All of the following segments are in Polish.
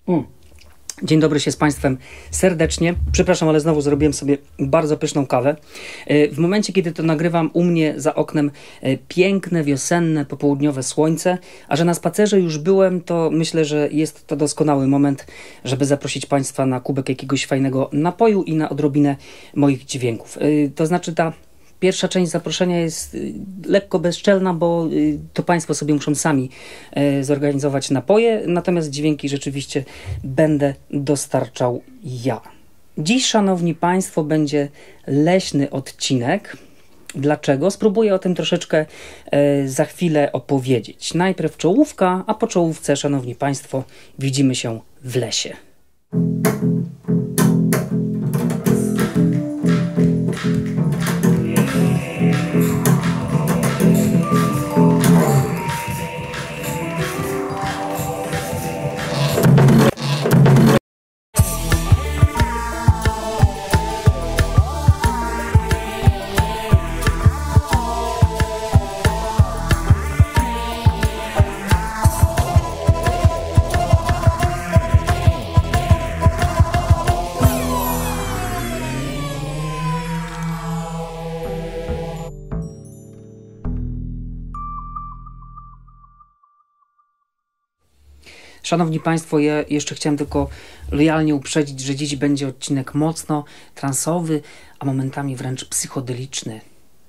Dzień dobry się z Państwem serdecznie. Przepraszam, ale znowu zrobiłem sobie bardzo pyszną kawę. W momencie, kiedy to nagrywam, u mnie za oknem piękne, wiosenne, popołudniowe słońce, a że na spacerze już byłem, to myślę, że jest to doskonały moment, żeby zaprosić Państwa na kubek jakiegoś fajnego napoju i na odrobinę moich dźwięków. To znaczy ta pierwsza część zaproszenia jest lekko bezczelna, bo to Państwo sobie muszą sami zorganizować napoje, natomiast dźwięki rzeczywiście będę dostarczał ja. Dziś, szanowni Państwo, będzie leśny odcinek. Dlaczego? Spróbuję o tym troszeczkę za chwilę opowiedzieć. Najpierw czołówka, a po czołówce, szanowni Państwo, widzimy się w lesie. Szanowni Państwo, ja jeszcze chciałem tylko lojalnie uprzedzić, że dziś będzie odcinek mocno transowy, a momentami wręcz psychodeliczny.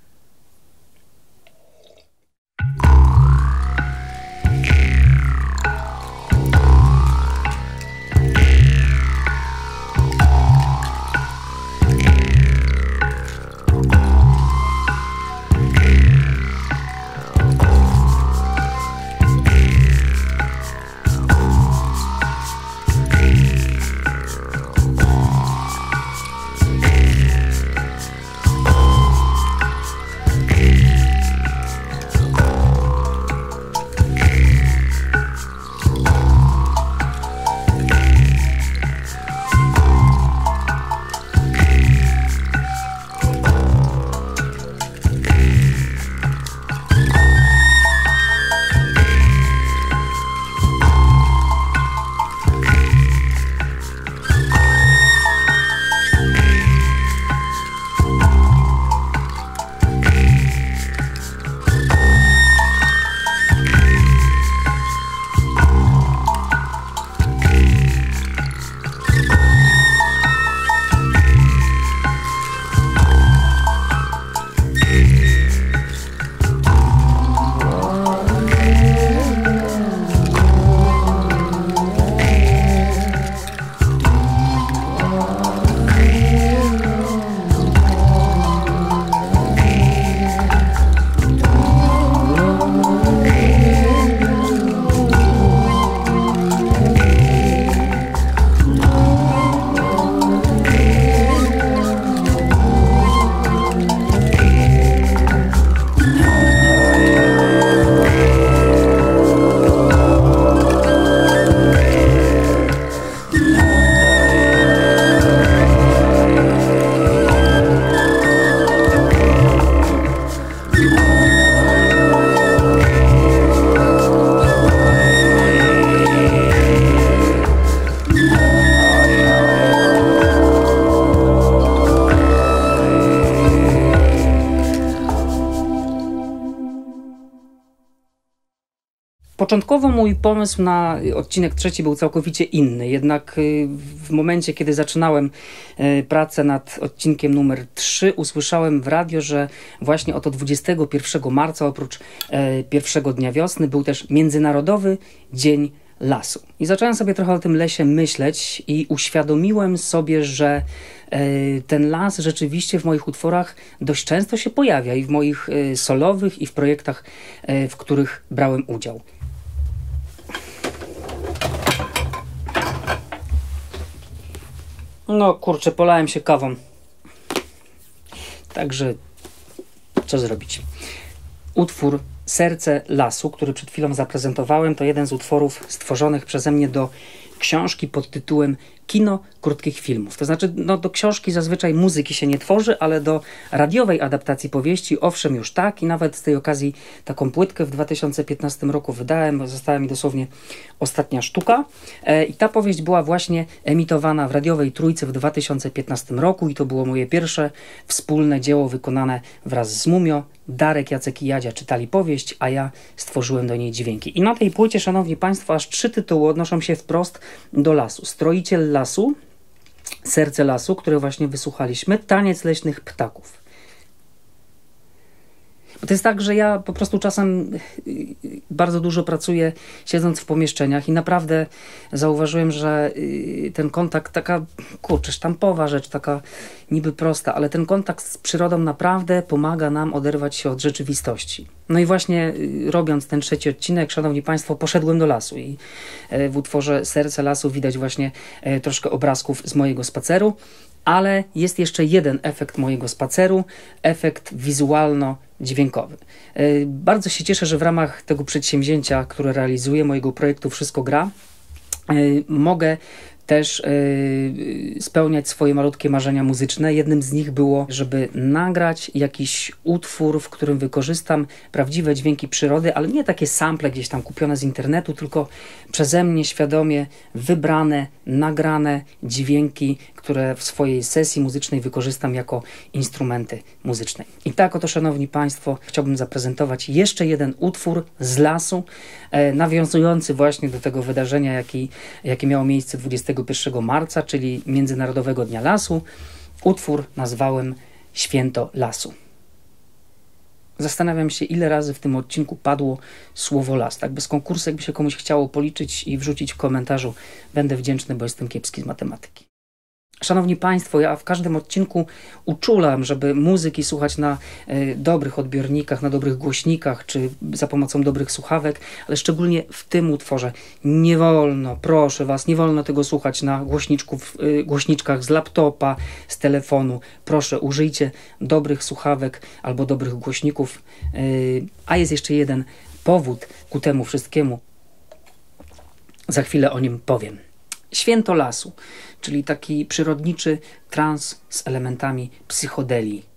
Początkowo mój pomysł na odcinek trzeci był całkowicie inny, jednak w momencie, kiedy zaczynałem pracę nad odcinkiem numer 3, usłyszałem w radio, że właśnie oto 21 marca, oprócz pierwszego dnia wiosny, był też Międzynarodowy Dzień Lasu. I zacząłem sobie trochę o tym lesie myśleć i uświadomiłem sobie, że ten las rzeczywiście w moich utworach dość często się pojawia i w moich solowych, i w projektach, w których brałem udział. No kurczę, polałem się kawą. Także co zrobić? Utwór Serce Lasu, który przed chwilą zaprezentowałem, to jeden z utworów stworzonych przeze mnie do książki pod tytułem Kino krótkich filmów. To znaczy, do książki zazwyczaj muzyki się nie tworzy, ale do radiowej adaptacji powieści owszem już tak, i nawet z tej okazji taką płytkę w 2015 roku wydałem, bo została mi dosłownie ostatnia sztuka. I ta powieść była właśnie emitowana w radiowej Trójce w 2015 roku i to było moje pierwsze wspólne dzieło wykonane wraz z Mumio. Darek, Jacek i Jadzia czytali powieść, a ja stworzyłem do niej dźwięki. I na tej płycie, szanowni państwo, aż 3 tytuły odnoszą się wprost do lasu. Stroiciel lasu, Serce lasu, które właśnie wysłuchaliśmy, Taniec leśnych ptaków. Bo to jest tak, że ja po prostu czasem bardzo dużo pracuję siedząc w pomieszczeniach i naprawdę zauważyłem, że ten kontakt, taka sztampowa rzecz, taka niby prosta, ale ten kontakt z przyrodą naprawdę pomaga nam oderwać się od rzeczywistości. No i właśnie robiąc ten 3 odcinek, szanowni państwo, poszedłem do lasu i w utworze Serce lasu widać właśnie troszkę obrazków z mojego spaceru, ale jest jeszcze jeden efekt mojego spaceru, efekt wizualno-dźwiękowy. Bardzo się cieszę, że w ramach tego przedsięwzięcia, które realizuję, mojego projektu Wszystko gra, mogę też spełniać swoje malutkie marzenia muzyczne. Jednym z nich było, żeby nagrać jakiś utwór, w którym wykorzystam prawdziwe dźwięki przyrody, ale nie takie sample gdzieś tam kupione z internetu, tylko przeze mnie świadomie wybrane, nagrane dźwięki, które w swojej sesji muzycznej wykorzystam jako instrumenty muzyczne. I tak oto, szanowni państwo, chciałbym zaprezentować jeszcze jeden utwór z lasu, nawiązujący właśnie do tego wydarzenia, jakie miało miejsce 21 marca, czyli Międzynarodowego Dnia Lasu. Utwór nazwałem Święto Lasu. Zastanawiam się, ile razy w tym odcinku padło słowo las. Tak bez konkursu, jakby się komuś chciało policzyć i wrzucić w komentarzu, będę wdzięczny, bo jestem kiepski z matematyki. Szanowni państwo, ja w każdym odcinku uczulam, żeby muzyki słuchać na dobrych odbiornikach, na dobrych głośnikach, czy za pomocą dobrych słuchawek, ale szczególnie w tym utworze nie wolno, proszę was, nie wolno tego słuchać na głośniczkach z laptopa, z telefonu. Proszę, użyjcie dobrych słuchawek albo dobrych głośników. A jest jeszcze jeden powód ku temu wszystkiemu. Za chwilę o nim powiem. Święto lasu, czyli taki przyrodniczy trans z elementami psychodelii.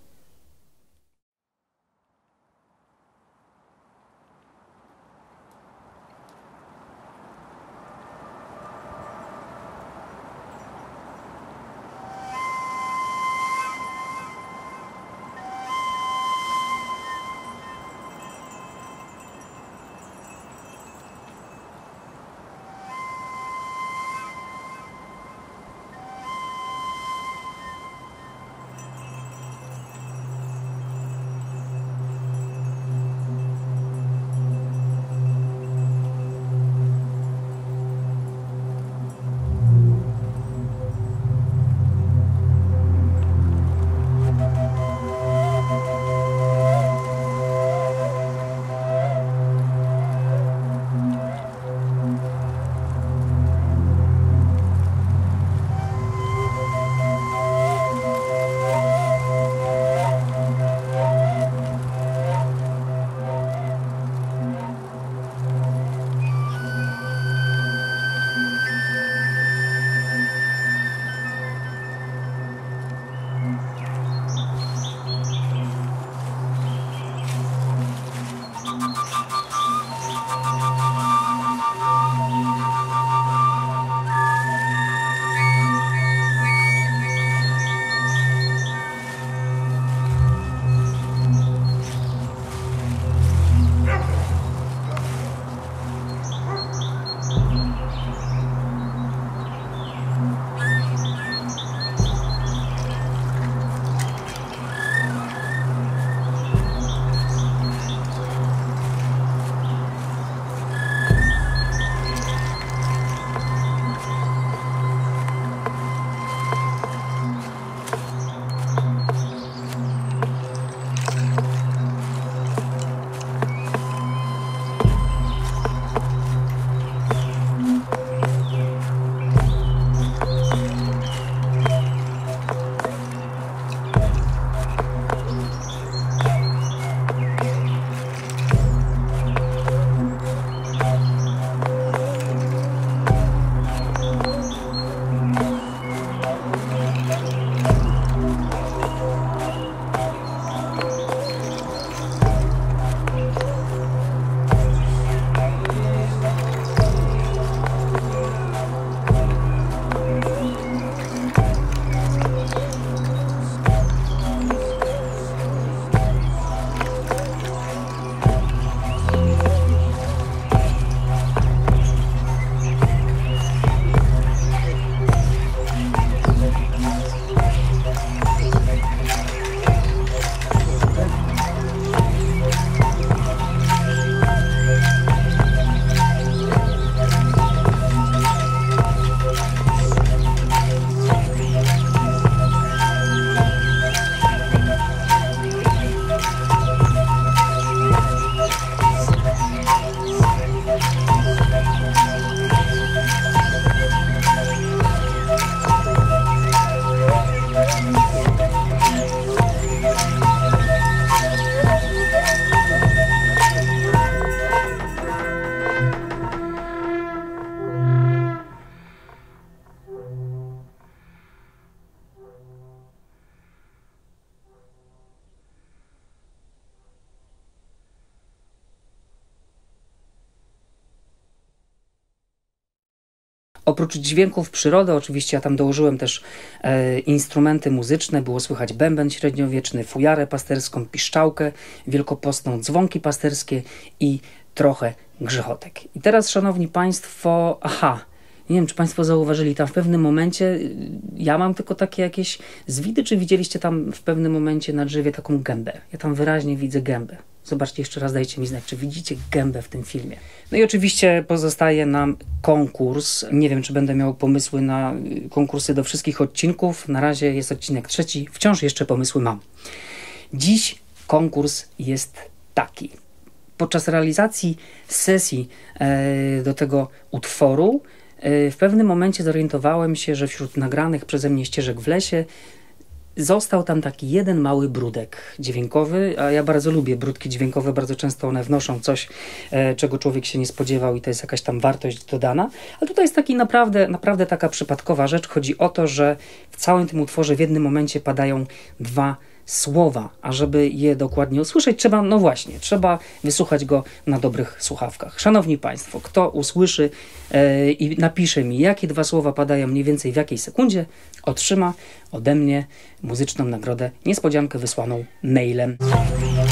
Oprócz dźwięków przyrody, oczywiście ja tam dołożyłem też instrumenty muzyczne, było słychać bęben średniowieczny, fujarę pasterską, piszczałkę wielkopostną, dzwonki pasterskie i trochę grzechotek. I teraz, szanowni państwo, nie wiem, czy państwo zauważyli, tam w pewnym momencie, ja mam tylko takie jakieś zwidy, czy widzieliście tam w pewnym momencie na drzewie taką gębę? Ja tam wyraźnie widzę gębę. Zobaczcie jeszcze raz, dajcie mi znać, czy widzicie gębę w tym filmie. No i oczywiście pozostaje nam konkurs. Nie wiem, czy będę miał pomysły na konkursy do wszystkich odcinków. Na razie jest odcinek 3, wciąż jeszcze pomysły mam. Dziś konkurs jest taki. Podczas realizacji sesji do tego utworu w pewnym momencie zorientowałem się, że wśród nagranych przeze mnie ścieżek w lesie został tam taki jeden mały brudek dźwiękowy, a ja bardzo lubię brudki dźwiękowe, bardzo często one wnoszą coś, czego człowiek się nie spodziewał i to jest jakaś tam wartość dodana, ale tutaj jest taki naprawdę taka przypadkowa rzecz. Chodzi o to, że w całym tym utworze w jednym momencie padają 2 słowa, a żeby je dokładnie usłyszeć, trzeba wysłuchać go na dobrych słuchawkach. Szanowni Państwo, kto usłyszy i napisze mi, jakie 2 słowa padają mniej więcej w jakiej sekundzie, otrzyma ode mnie muzyczną nagrodę, niespodziankę wysłaną mailem.